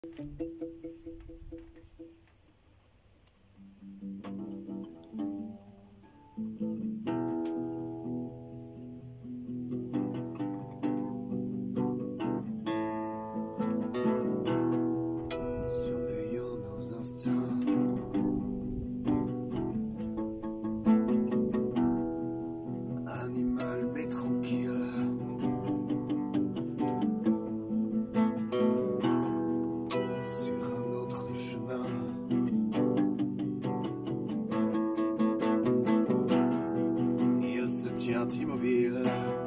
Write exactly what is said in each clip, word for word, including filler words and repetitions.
Surveillant nos instincts, animal mais tranquille. Sur un autre chemin, il se tient immobile.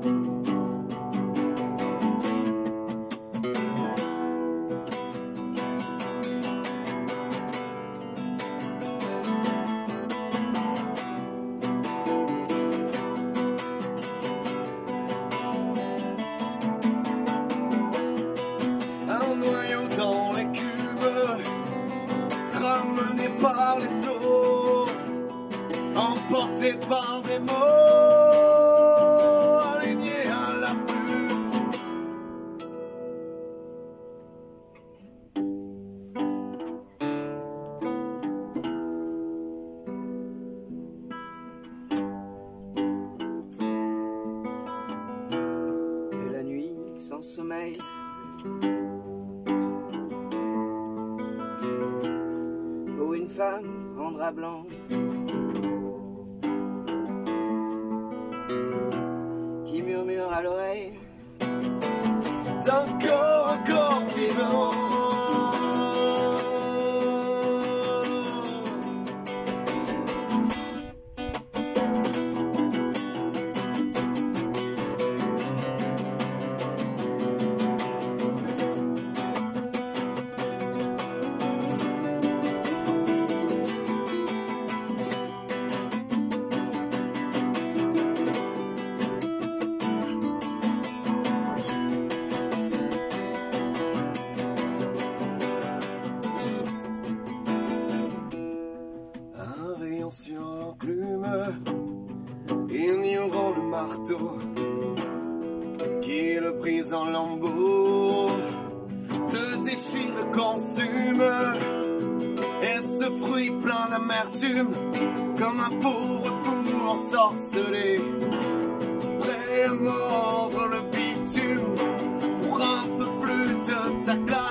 Un noyau dans l'écume, ramené par les flots, emporté par des mots, alignés à la plume. Et la nuit sans sommeil, ou une femme en drap blanc qui murmure à l'oreille Encore, encore vivant. Un rayon sur plume, ignorant le marteau qui le brise en lambeaux, le déchire, le consume, et ce fruit plein d'amertume, comme un pauvre fou ensorcelé, prêt à mordre le bitume pour un peu plus de ta glace.